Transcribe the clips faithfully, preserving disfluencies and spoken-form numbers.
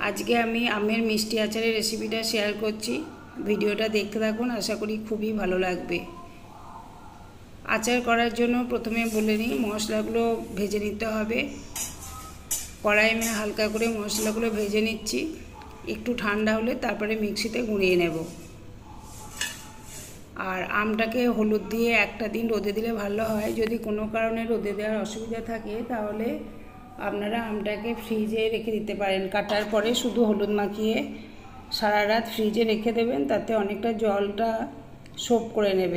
আজকে আমি আমের মিষ্টি আচারের রেসিপিটা শেয়ার করছি। ভিডিওটা দেখতে থাকুন, আশা করি খুবই ভালো লাগবে। আচার করার জন্য প্রথমে বলে নিই, মশলাগুলো ভেজে নিতে হবে। কড়াই আমি হালকা করে মশলাগুলো ভেজে নিচ্ছি। একটু ঠান্ডা হলে তারপরে মিক্সিতে গুঁড়িয়ে নেব। আর আমটাকে হলুদ দিয়ে একটা দিন রোদে দিলে ভালো হয়। যদি কোনো কারণে রোদে দেওয়ার অসুবিধা থাকে তাহলে আপনারা আমটাকে ফ্রিজে রেখে দিতে পারেন। কাটার পরে শুধু হলুদ মাখিয়ে সারা রাত ফ্রিজে রেখে দেবেন, তাতে অনেকটা জলটা সোপ করে নেবে।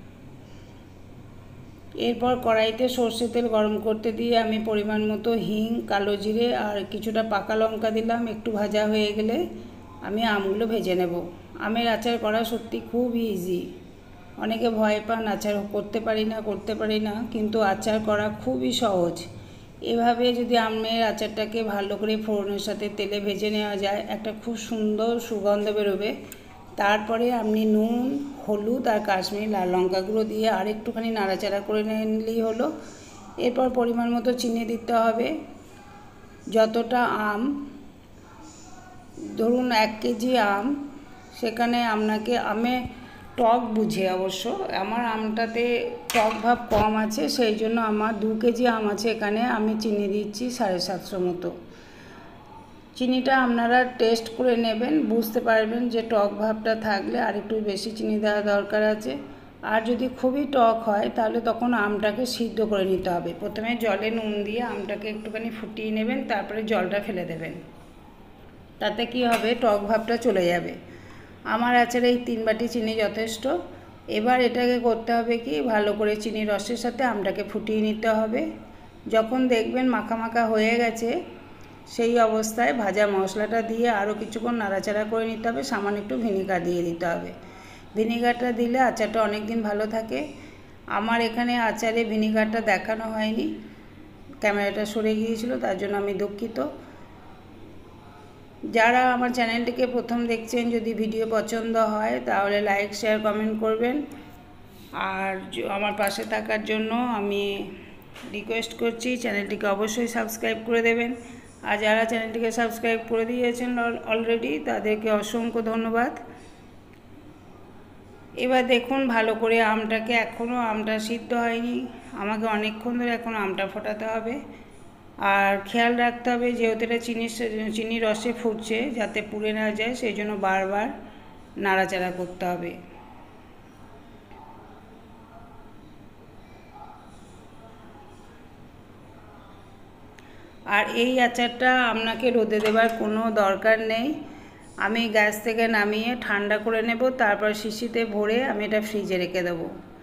এরপর কড়াইতে সর্ষে তেল গরম করতে দিয়ে আমি পরিমাণ মতো হিং, কালো জিরে আর কিছুটা পাকা লঙ্কা দিলাম। একটু ভাজা হয়ে গেলে আমি আমগুলো ভেজে নেব। আমের আচার করা সত্যি খুব ইজি। অনেকে ভয় পান আচার করতে পারি না করতে পারি না কিন্তু আচার করা খুবই সহজ। এভাবে যদি আমের আচারটাকে ভালো করে ফোড়নের সাথে তেলে ভেজে নেওয়া যায়, একটা খুব সুন্দর সুগন্ধ বেরোবে। তারপরে আপনি নুন, হলুদ আর কাশ্মীরি লাল লঙ্কা গুঁড়ো দিয়ে আর একটুখানি নাড়াচাড়া করে নিলেই হলো। এরপর পরিমাণ মতো চিনি দিতে হবে। যতটা আম, ধরুন এক কেজি আম, সেখানে আপনাকে আমে টক বুঝে, অবশ্য আমার আমটাতে টক ভাব কম আছে, সেই জন্য আমার দু কেজি আম আছে, এখানে আমি চিনি দিচ্ছি সাড়ে সাতশো মতো। চিনিটা আপনারা টেস্ট করে নেবেন, বুঝতে পারবেন যে টক ভাবটা থাকলে আর একটু বেশি চিনি দেওয়া দরকার আছে। আর যদি খুবই টক হয় তাহলে তখন আমটাকে সিদ্ধ করে নিতে হবে। প্রথমে জলে নুন দিয়ে আমটাকে একটুখানি ফুটিয়ে নেবেন, তারপরে জলটা ফেলে দেবেন। তাতে কি হবে, টক ভাবটা চলে যাবে। আমার আচারে এই তিন বাটি চিনি যথেষ্ট। এবার এটাকে করতে হবে কি, ভালো করে চিনি রসের সাথে আমটাকে ফুটিয়ে নিতে হবে। যখন দেখবেন মাখা মাখা হয়ে গেছে, সেই অবস্থায় ভাজা মশলাটা দিয়ে আরও কিছুক্ষণ নাড়াচাড়া করে নিতে হবে। সামান্য একটু ভিনিগার দিয়ে দিতে হবে। ভিনিগারটা দিলে আচারটা অনেক দিন ভালো থাকে। আমার এখানে আচারে ভিনিগারটা দেখানো হয়নি, ক্যামেরাটা সরে গিয়েছিল, তার জন্য আমি দুঃখিত। যারা আমার চ্যানেলটিকে প্রথম দেখছেন, যদি ভিডিও পছন্দ হয় তাহলে লাইক, শেয়ার, কমেন্ট করবেন। আর আমার পাশে থাকার জন্য আমি রিকোয়েস্ট করছি, চ্যানেলটিকে অবশ্যই সাবস্ক্রাইব করে দেবেন। আর যারা চ্যানেলটিকে সাবস্ক্রাইব করে দিয়েছেন অলরেডি, তাদেরকে অসংখ্য ধন্যবাদ। এবার দেখুন ভালো করে আমটাকে, এখনও আমটা সিদ্ধ হয়নি, আমাকে অনেকক্ষণ ধরে এখন আমটা ফোটাতে হবে। আর খেয়াল রাখতে হবে, যেহেতু এটা চিনি চিনি রসে ফুটছে, যাতে পুড়ে না যায়, সেই জন্য বারবার নাড়াচাড়া করতে হবে। আর এই আচারটা আপনাকে রোদে দেবার কোনো দরকার নেই। আমি গ্যাস থেকে নামিয়ে ঠান্ডা করে নেব, তারপর শিশিতে ভরে আমি এটা ফ্রিজে রেখে দেবো।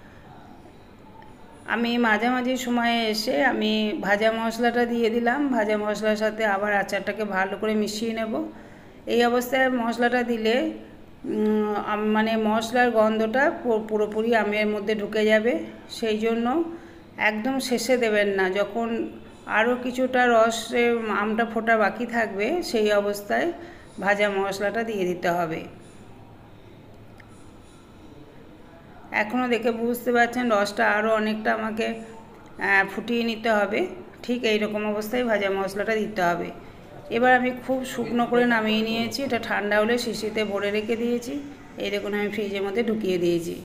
আমি মাঝামাঝি সময়ে এসে আমি ভাজা মশলাটা দিয়ে দিলাম। ভাজা মশলার সাথে আবার আচারটাকে ভালো করে মিশিয়ে নেব। এই অবস্থায় মশলাটা দিলে মানে মশলার গন্ধটা পুরোপুরি আমের মধ্যে ঢুকে যাবে। সেই জন্য একদম শেষে দেবেন না, যখন আরও কিছুটা রসে আমটা ফোটা বাকি থাকবে, সেই অবস্থায় ভাজা মশলাটা দিয়ে দিতে হবে। এখনও দেখে বুঝতে পারছেন রসটা আরও অনেকটা আমাকে ফুটিয়ে নিতে হবে। ঠিক এই রকম অবস্থায় ভাজা মশলাটা দিতে হবে। এবার আমি খুব শুকনো করে নামিয়ে নিয়েছি। এটা ঠান্ডা হলে শিশিতে ভরে রেখে দিয়েছি। এই দেখুন আমি ফ্রিজের মধ্যে ঢুকিয়ে দিয়েছি।